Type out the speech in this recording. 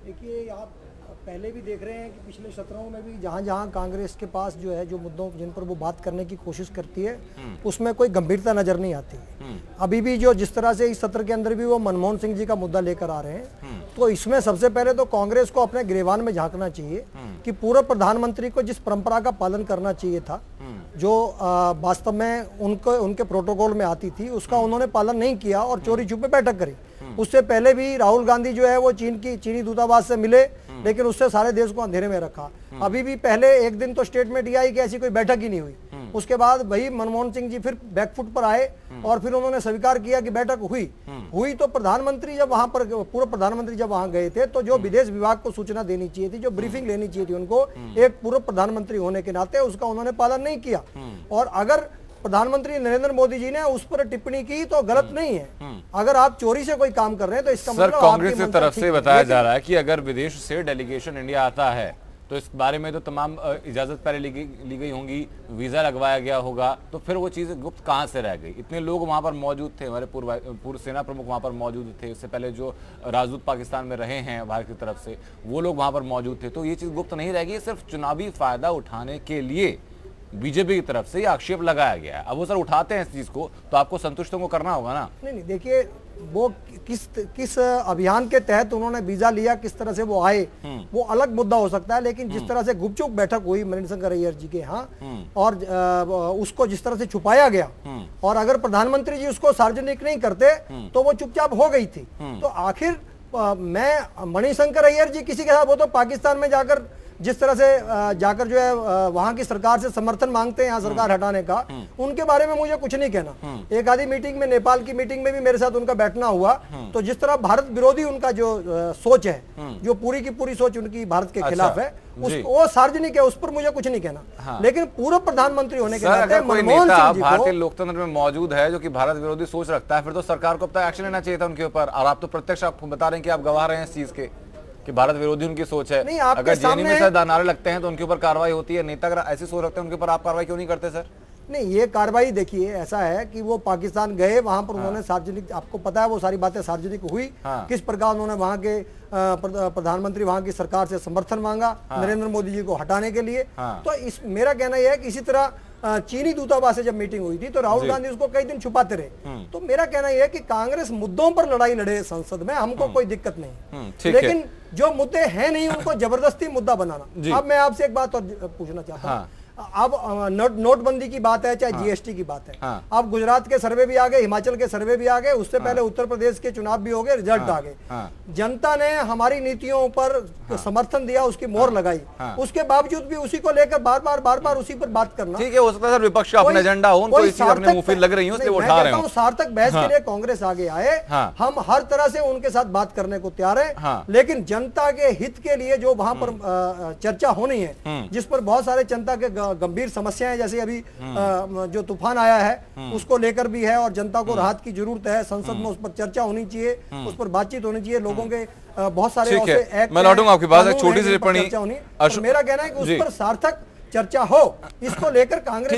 देखिए, आप पहले भी देख रहे हैं कि पिछले सत्रों में भी जहां जहां कांग्रेस के पास जो है जो मुद्दों जिन पर वो बात करने की कोशिश करती है उसमें कोई गंभीरता नजर नहीं आती। अभी भी जो जिस तरह से इस सत्र के अंदर भी वो मनमोहन सिंह जी का मुद्दा लेकर आ रहे हैं, तो इसमें सबसे पहले तो कांग्रेस को अपने गिरेबान में झांकना चाहिए कि पूर्व प्रधानमंत्री को जिस परंपरा का पालन करना चाहिए था, जो वास्तव में उनके प्रोटोकॉल में आती थी, उसका उन्होंने पालन नहीं किया और चोरी छुपे बैठक करी। उससे पहले भी राहुल गांधी जो है वो चीनी दूतावास से मिले, लेकिन उससे सारे देश को अंधेरे में रखा। अभी भी पहले एक दिन तो स्टेटमेंट यह आई कि ऐसी कोई बैठक ही नहीं हुई। उसके बाद भाई मनमोहन सिंह जी फिर बैकफुट पर आए और फिर उन्होंने स्वीकार किया कि बैठक हुई तो प्रधानमंत्री जब वहां पर पूर्व प्रधानमंत्री जब वहां गए थे, तो जो विदेश विभाग को सूचना देनी चाहिए थी, जो ब्रीफिंग लेनी चाहिए थी उनको एक पूर्व प्रधानमंत्री होने के नाते, उसका उन्होंने पालन नहीं किया। और अगर प्रधानमंत्री नरेंद्र मोदी जी ने उस पर टिप्पणी की तो गलत नहीं है। अगर आप चोरी से कोई काम कर रहे हैं तो इसका मतलब कांग्रेस की तरफ से बताया जा रहा है कि अगर विदेश से डेलीगेशन इंडिया आता है तो इस बारे में तो तमाम इजाजत पहले ली गई होंगी, वीजा लगवाया गया होगा, तो फिर वो चीजें गुप्त कहां से रह गई? इतने लोग वहां पर मौजूद थे, हमारे पूर्व सेना प्रमुख वहां पर मौजूद थे, इससे पहले जो राजदूत पाकिस्तान में रहे हैं भारत की तरफ से, वो लोग वहां पर मौजूद थे, तो ये चीज गुप्त नहीं रहेगी। सिर्फ चुनावी फायदा उठाने के लिए बीजेपी की तरफ से ये आक्षेप लगाया गया है। अब वो सर उठाते हैं इस चीज को, तो आपको संतुष्ट को करना होगा ना। नहीं, देखिए, वो किस अभियान के तहत उन्होंने वीजा लिया, किस तरह से वो आए, वो अलग मुद्दा हो सकता है, लेकिन जिस तरह से गुपचुप बैठक हुई मणिशंकर अय्यर जी के यहाँ और उसको जिस तरह से छुपाया गया, और अगर प्रधानमंत्री जी उसको सार्वजनिक नहीं करते तो वो चुपचाप हो गई थी। तो आखिर मैं मणिशंकर अय्यर जी किसी के साथ, वो तो पाकिस्तान में जाकर जिस तरह से जाकर जो है वहां की सरकार से समर्थन मांगते हैं यहाँ सरकार हटाने का, उनके बारे में मुझे कुछ नहीं कहना। एक आधी मीटिंग में, नेपाल की मीटिंग में भी मेरे साथ उनका बैठना हुआ, तो जिस तरह भारत विरोधी उनका जो सोच है, जो पूरी की पूरी सोच उनकी भारत के खिलाफ है, वो सार्वजनिक है, उस पर मुझे कुछ नहीं कहना। लेकिन पूर्व प्रधानमंत्री होने के नाते मनमोहन सिंह जी भारतीय लोकतंत्र में मौजूद है जो कि भारत विरोधी सोच रखता है, फिर तो सरकार को अब तक एक्शन लेना चाहिए था उनके ऊपर। और आप तो प्रत्यक्ष आपको बता रहे हैं कि आप गवाह रहे हैं इस चीज के कि भारत विरोधी उनकी सोच है। नहीं, अगर जेएनयू में सर नारे लगते हैं तो उनके ऊपर कार्रवाई होती है, नेता अगर ऐसी सोच रखते हैं उनके ऊपर आप कार्रवाई क्यों नहीं करते सर? नहीं, ये कार्रवाई देखिए ऐसा है कि वो पाकिस्तान गए, वहां पर उन्होंने सार्वजनिक, आपको पता है वो सारी बातें सार्वजनिक हुई, किस प्रकार उन्होंने वहां के प्रधानमंत्री वहां की सरकार से समर्थन मांगा नरेंद्र मोदी जी को हटाने के लिए। तो इस मेरा कहना यह है कि इसी तरह चीनी दूतावास से जब मीटिंग हुई थी तो राहुल गांधी उसको कई दिन छुपाते रहे। तो मेरा कहना यह है कि कांग्रेस मुद्दों पर लड़ाई लड़े संसद में, हमको कोई दिक्कत नहीं, लेकिन जो मुद्दे हैं नहीं उनको जबरदस्ती मुद्दा बनाना। अब मैं आपसे एक बात और पूछना चाहता हूँ। अब नोटबंदी की बात है, चाहे जीएसटी की बात है, अब गुजरात के सर्वे भी आ गए, हिमाचल के सर्वे भी आ गए, उससे पहले उत्तर प्रदेश के चुनाव भी हो गए, रिजल्ट आ गए। जनता ने हमारी नीतियों पर समर्थन दिया, उसकी मोहर लगाई, उसके बावजूद भी उसी को लेकर बार बार उसी पर बात करना। ठीक है, हो सकता है सर विपक्ष का अपना एजेंडा हो, उनको इसी अपने मुफिद लग रही हो इसलिए वो उठा रहे हो। सार्थक बहस के लिए कांग्रेस आगे आए, हम हर तरह से उनके साथ बात करने को तैयार है, लेकिन जनता के हित के लिए जो वहां पर चर्चा होनी है, जिस पर बहुत सारे जनता के गंभीर समस्याएं, जैसे अभी जो तूफान आया है उसको लेकर भी है और जनता को राहत की जरूरत है, संसद में उस पर चर्चा होनी चाहिए, उस पर बातचीत होनी चाहिए, लोगों के बहुत सारे ऐसे मैं लौटूंगा आपकी बात, एक छोटी सी टिप्पणी। मेरा कहना है कि उस पर सार्थक चर्चा हो, इसको लेकर कांग्रेस